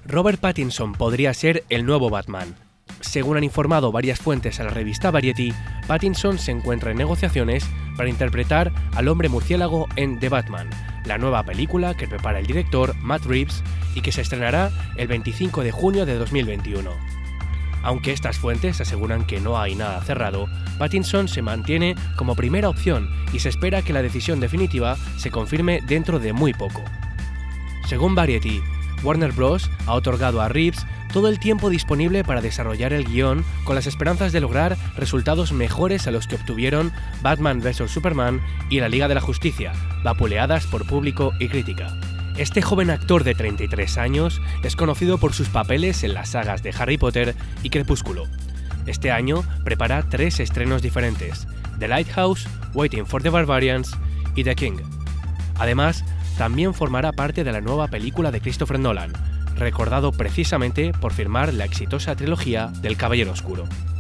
Robert Pattinson podría ser el nuevo Batman. Según han informado varias fuentes a la revista Variety, Pattinson se encuentra en negociaciones para interpretar al hombre murciélago en The Batman, la nueva película que prepara el director Matt Reeves y que se estrenará el 25 de junio de 2021. Aunque estas fuentes aseguran que no hay nada cerrado, Pattinson se mantiene como primera opción y se espera que la decisión definitiva se confirme dentro de muy poco. Según Variety, Warner Bros. Ha otorgado a Reeves todo el tiempo disponible para desarrollar el guión con las esperanzas de lograr resultados mejores a los que obtuvieron Batman vs Superman y la Liga de la Justicia, vapuleadas por público y crítica. Este joven actor de 33 años es conocido por sus papeles en las sagas de Harry Potter y Crepúsculo. Este año prepara 3 estrenos diferentes: The Lighthouse, Waiting for the Barbarians y The King. Además, también formará parte de la nueva película de Christopher Nolan, recordado precisamente por firmar la exitosa trilogía del Caballero Oscuro.